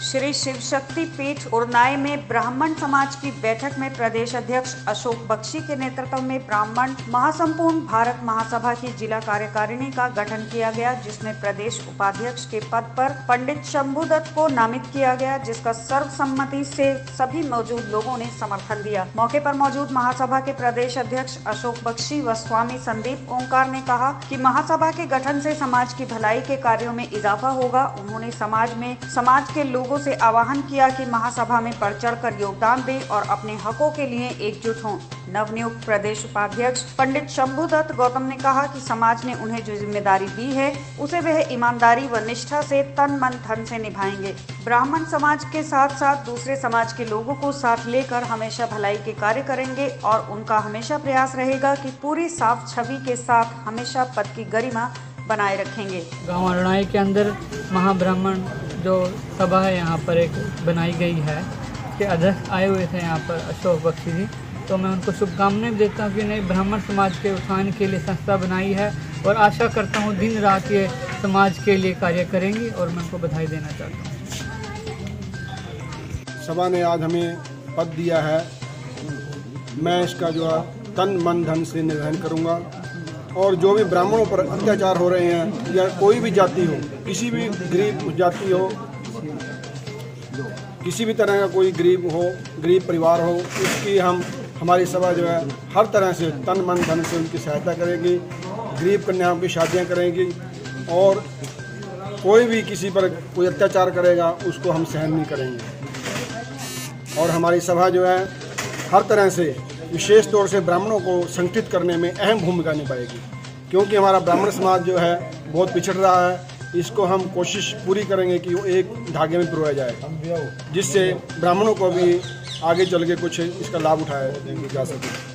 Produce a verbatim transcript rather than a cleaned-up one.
श्री शिव शक्ति पीठ उरनाई में ब्राह्मण समाज की बैठक में प्रदेश अध्यक्ष अशोक बख्शी के नेतृत्व में ब्राह्मण महासंपूर्ण भारत महासभा की जिला कार्यकारिणी का गठन किया गया, जिसमें प्रदेश उपाध्यक्ष के पद पर पंडित शंभुदत्त को नामित किया गया, जिसका सर्वसम्मति से सभी मौजूद लोगों ने समर्थन दिया। मौके पर मौजूद महासभा के प्रदेश अध्यक्ष अशोक बख्शी व स्वामी संदीप ओंकार ने कहा कि महासभा के गठन से समाज की भलाई के कार्यों में इजाफा होगा। उन्होंने समाज में समाज के लोगों से आह्वान किया कि महासभा में बढ़ चढ़ कर योगदान दें और अपने हकों के लिए एकजुट हों। नवनियुक्त प्रदेश उपाध्यक्ष पंडित शंभुदत्त गौतम ने कहा कि समाज ने उन्हें जो जिम्मेदारी दी है उसे वह ईमानदारी व निष्ठा से तन मन धन से निभाएंगे। ब्राह्मण समाज के साथ साथ दूसरे समाज के लोगों को साथ लेकर हमेशा भलाई के कार्य करेंगे और उनका हमेशा प्रयास रहेगा कि पूरी साफ छवि के साथ हमेशा पद की गरिमा बनाए रखेंगे। गाँव उरनाई के अंदर महाब्राह्मण जो सभा है यहाँ पर एक बनाई गई है, के अध्यक्ष आए हुए थे यहाँ पर अशोक बख्शी जी, तो मैं उनको शुभकामनाएं देता हूँ कि नए ब्राह्मण समाज के उत्थान के लिए संस्था बनाई है और आशा करता हूँ दिन रात ये समाज के लिए कार्य करेंगी और मैं उनको बधाई देना चाहता हूँ। सभा ने आज हमें पद दिया है, मैं इसका जो है तन मन धन से निर्वहन करूँगा और जो भी ब्राह्मणों पर अत्याचार हो रहे हैं या कोई भी जाति हो, किसी भी गरीब जाति हो, किसी भी तरह का कोई गरीब हो, गरीब परिवार हो, उसकी हम हमारी सभा जो है हर तरह से तन मन धन से उनकी सहायता करेगी, गरीब कन्याओं की शादियां करेंगी और कोई भी किसी पर कोई अत्याचार करेगा उसको हम सहन नहीं करेंगे। और हमारी सभा जो है हर तरह से विशेष तौर से ब्राह्मणों को संगठित करने में अहम भूमिका निभाएगी, क्योंकि हमारा ब्राह्मण समाज जो है बहुत पिछड़ रहा है। इसको हम कोशिश पूरी करेंगे कि वो एक धागे में पिरोया जाए, जिससे ब्राह्मणों को भी आगे चल के कुछ इसका लाभ उठाया जा सके।